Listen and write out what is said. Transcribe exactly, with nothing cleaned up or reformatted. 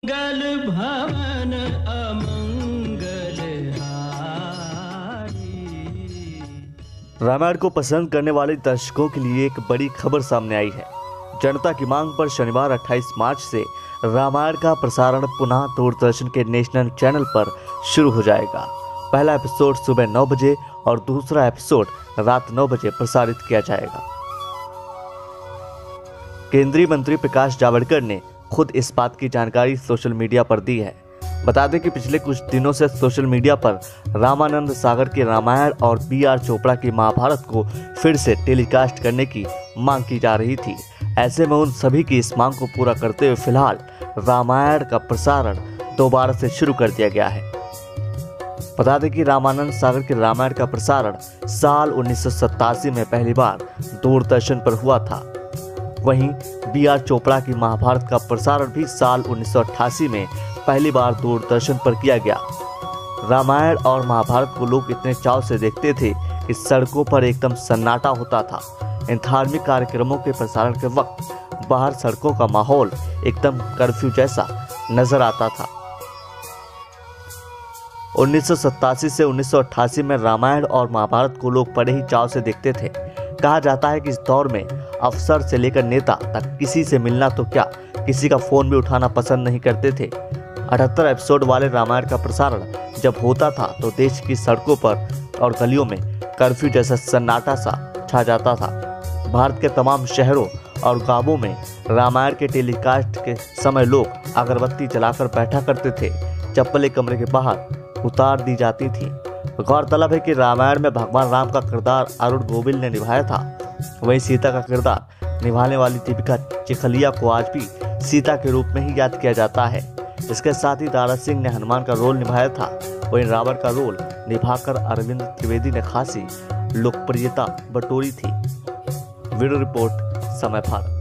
मंगल भवन अमंगल हारी। रामायण को पसंद करने वाले दर्शकों के लिए एक बड़ी खबर सामने आई है। जनता की मांग पर शनिवार अट्ठाईस मार्च से रामायण का प्रसारण पुनः दूरदर्शन के नेशनल चैनल पर शुरू हो जाएगा। पहला एपिसोड सुबह नौ बजे और दूसरा एपिसोड रात नौ बजे प्रसारित किया जाएगा। केंद्रीय मंत्री प्रकाश जावड़ेकर ने खुद इस बात की जानकारी सोशल मीडिया पर दी है। बता दें कि पिछले कुछ दिनों से सोशल मीडिया पर रामानंद सागर के रामायण और बी आर चोपड़ा की महाभारत को फिर से टेलीकास्ट करने की मांग की जा रही थी। ऐसे में उन सभी की इस मांग को पूरा करते हुए फिलहाल रामायण का प्रसारण दोबारा से शुरू कर दिया गया है। बता दें कि रामानंद सागर के रामायण का प्रसारण साल उन्नीस सौ सत्तासी में पहली बार दूरदर्शन पर हुआ था। वहीं बी आर चोपड़ा की महाभारत का प्रसारण भी साल उन्नीस सौ अट्ठासी में पहली बार दूरदर्शन पर किया गया। रामायण और महाभारत को लोग इतने चाव से देखते थे कि सड़कों पर एकदम सन्नाटा होता था। इन धार्मिक कार्यक्रमों के प्रसारण के वक्त बाहर सड़कों का माहौल एकदम कर्फ्यू जैसा नजर आता था। उन्नीस सौ सत्तासी से उन्नीस सौ अट्ठासी में रामायण और महाभारत को लोग बड़े ही चाव से देखते थे। कहा जाता है कि इस दौर में अफसर से लेकर नेता तक किसी से मिलना तो क्या, किसी का फोन भी उठाना पसंद नहीं करते थे। अठहत्तर एपिसोड वाले रामायण का प्रसारण जब होता था तो देश की सड़कों पर और गलियों में कर्फ्यू जैसा सन्नाटा सा छा जाता था। भारत के तमाम शहरों और गांवों में रामायण के टेलीकास्ट के समय लोग अगरबत्ती जलाकर बैठा करते थे। चप्पलें कमरे के बाहर उतार दी जाती थी। गौरतलब है कि रामायण में भगवान राम का किरदार अरुण गोविल ने निभाया था। वहीं सीता का किरदार निभाने वाली दीपिका चिखलिया को आज भी सीता के रूप में ही याद किया जाता है। इसके साथ ही दारा सिंह ने हनुमान का रोल निभाया था। वहीं रावण का रोल निभाकर अरविंद त्रिवेदी ने खासी लोकप्रियता बटोरी थी। वीडियो रिपोर्ट, समय भारत।